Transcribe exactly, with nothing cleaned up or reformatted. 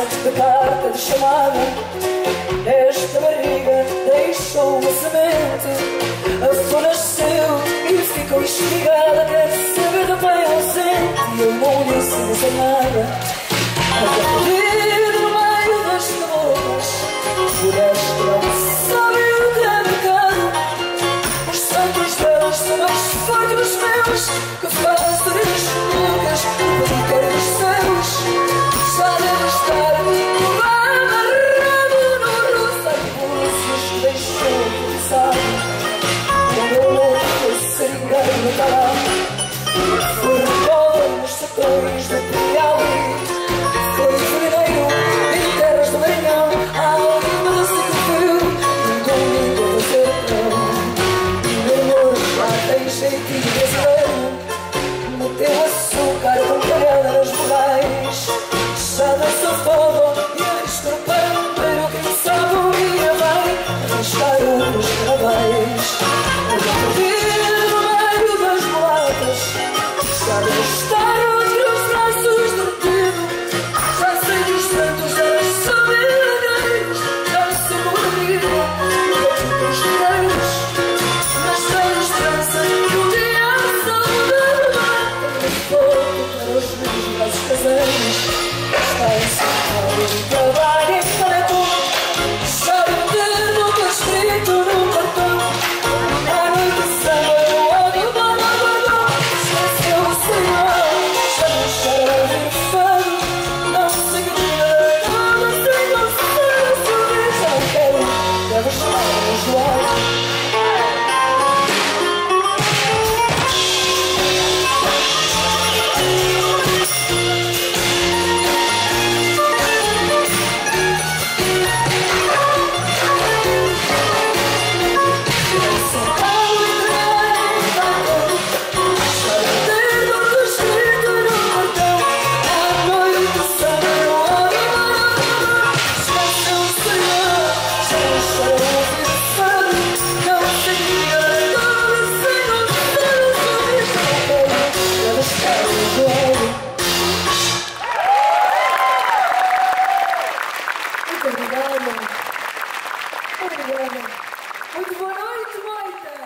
casa de carta de chamada. Nesta barriga deixou uma semente. A flor nasceu e ficou estigada. Quer saber do pai ausente e eu não disse dizer nada. Até perdido no meio das caboclas, mulheres que não sabem o que é pecado. Os santos delas são mais fortes dos meus, que fazem das bocas o pedido dos céus. Já deve estar amarrado no rosário búzios que deixou de pisar. O meu louco foi seringueiro no Pará, foi rebola nos sertões do Piauí, foi fevereiro em terras do Maranhão. Há alguma dança que viu um domingo a fazer pão. O meu amor já tem jeitinho brasileiro, meteu açúcar com canela nas vogais. Já dançou fogo e arriscou para um pelo. Quem sabe um dia vai arriscar outros carnavais. Eu perdi no meio das mulatas, já deve estar entre os braços derretido. Já sei que os santos delas são milionários, já sou mordido por estranhos. Mas tenho esperança que um dia a saudade vai ter fogo para os meus braços caseiros. Está encerrado em trabalho e caneco, sabe que nunca escrito num cartão. À noite de samba eu olho para o guardão. Esqueceu o Senhor, já não chora a ouvir o fado. Não sei que dia, não sei, não sei, não sei. Já não quero, deve estar enjoado. Muito obrigada. Muito obrigada. Muito boa noite, Moita.